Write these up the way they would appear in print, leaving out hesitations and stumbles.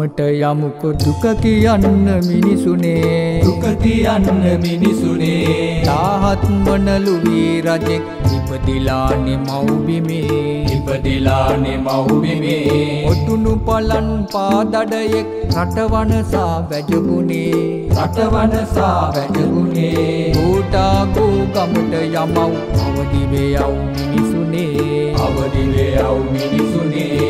ගමට යමුකෝ දුක කියන්න මිනිසුනේ දුක කියන්න මිනිසුනේ තාහත් වනලු වී රජෙක් ඉපදිලානේ මව්බිමේ ඔටුනු පලන් පාදඩයෙක් රටවනසා වැජගුනේ ඌටාගෝ ගමට යමව් අවදිවේ යව් මිනිසුනේ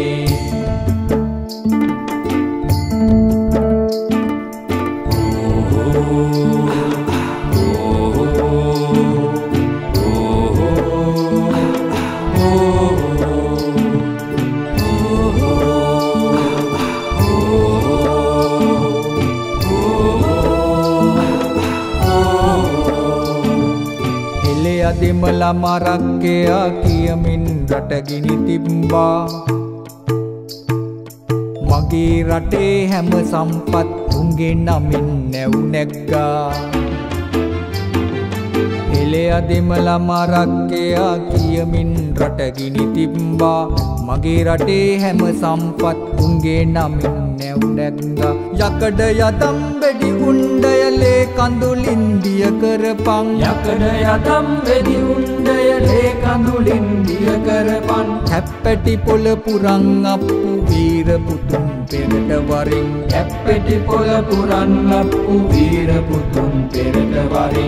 දෙමළ මරක්කයා කියමින් රටගිනි තිබ්බා මගේ රටේ හැම සම්පත් උන්ගේ නමින් නැව් නැග්ගා එලෙයා දෙමළ මරක්කයා කියමින් රටගිනි තිබ්බා මගේ රටේ හැම සම්පත් උන්ගේ නමින් නැව් නැග්ගා යකඩ යදම් වෙඩි උණ්ඩයලේ කඳුලින් දිය කරපන් හැප්පැටි පොළ පුරන් අප්පු වීර පුතුන් පෙරට වරින්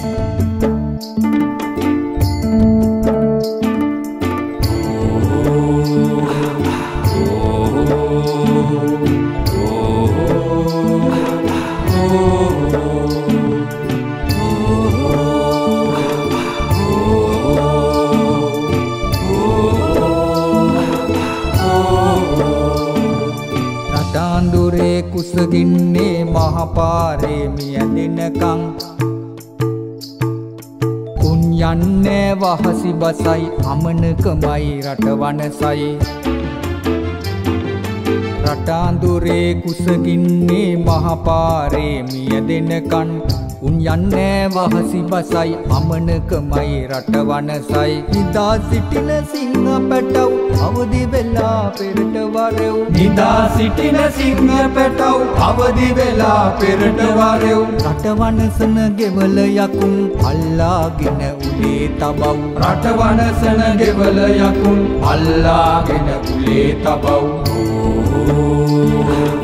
රටාඳුරේ කුසගින්නේ මහපාරේ මියදෙනකං උන් යන්නේ වහසි බසයි අමනකමයි රටවනසයි රටාඳුරේ කුසගින්නේ මහපාරේ මියදෙනකන් උන් යන්නේ වහසි බසයි අමනකමයි රටවනසයි නිදා සිටින සිංහ පැටව් අවදි වෙලා පෙරට වරෙව් රටවනසන ගෙවල යකුන් අල්ලාගෙන උලේ තබව්